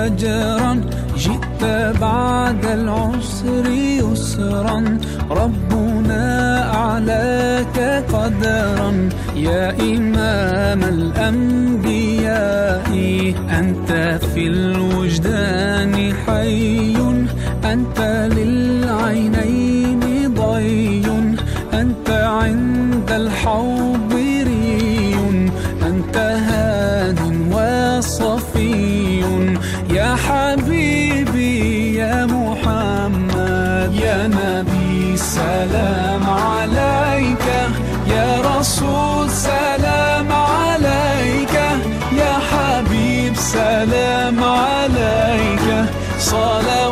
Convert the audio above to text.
أجرا، جئت بعد العسر يسرا، ربنا أعلاك قدرا. يا إمام الأنبياء أنت في الوجدان حي، أنت للعينين ضي، أنت عند الحوض ري، أنت هاد وصفي. يا حبيبي يا محمد، يا نبي سلام عليك، يا رسول سلام عليك، يا حبيب سلام عليك، صلوات